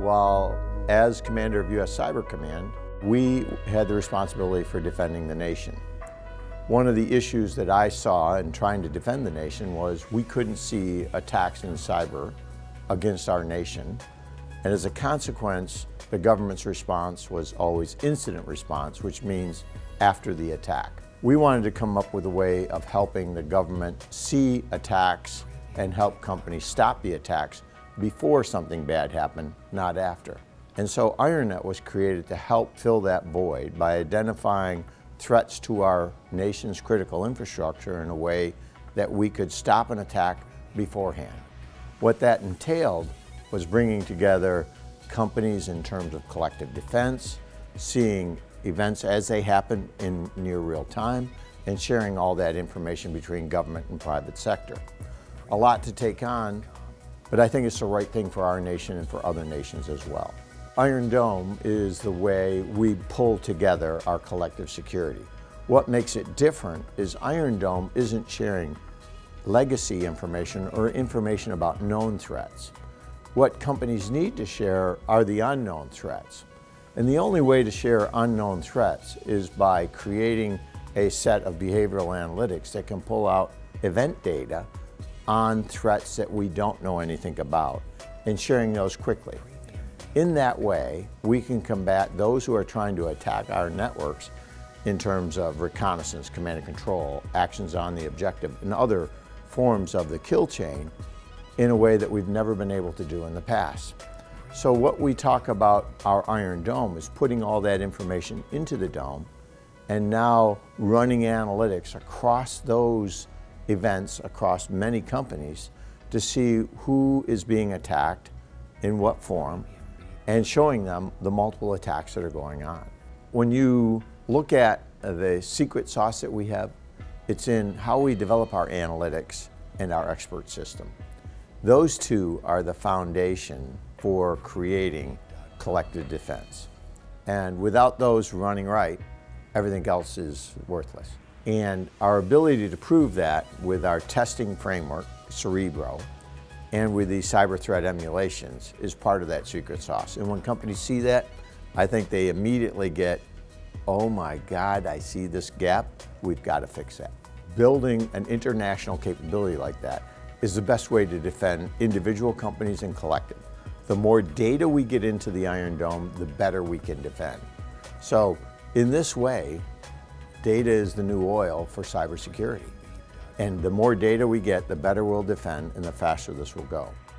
While as commander of U.S. Cyber Command, we had the responsibility for defending the nation. One of the issues that I saw in trying to defend the nation was we couldn't see attacks in cyber against our nation. And as a consequence, the government's response was always incident response, which means after the attack. We wanted to come up with a way of helping the government see attacks and help companies stop the attacks before something bad happened, not after. And so IronNet was created to help fill that void by identifying threats to our nation's critical infrastructure in a way that we could stop an attack beforehand. What that entailed was bringing together companies in terms of collective defense, seeing events as they happen in near real time, and sharing all that information between government and private sector. A lot to take on, but I think it's the right thing for our nation and for other nations as well. Iron Dome is the way we pull together our collective security. What makes it different is Iron Dome isn't sharing legacy information or information about known threats. What companies need to share are the unknown threats. And the only way to share unknown threats is by creating a set of behavioral analytics that can pull out event data on threats that we don't know anything about and sharing those quickly. In that way, we can combat those who are trying to attack our networks in terms of reconnaissance, command and control, actions on the objective, and other forms of the kill chain in a way that we've never been able to do in the past. So what we talk about our Iron Dome is putting all that information into the dome and now running analytics across those events, across many companies, to see who is being attacked, in what form, and showing them the multiple attacks that are going on. When you look at the secret sauce that we have, it's in how we develop our analytics and our expert system. Those two are the foundation for creating collective defense. And without those running right, everything else is worthless. And our ability to prove that with our testing framework, Cerebro, and with these cyber threat emulations is part of that secret sauce. And when companies see that, I think they immediately get, oh my God, I see this gap, we've got to fix that. Building an international capability like that is the best way to defend individual companies and collective. The more data we get into the Iron Dome, the better we can defend. So in this way, data is the new oil for cybersecurity. And the more data we get, the better we'll defend and the faster this will go.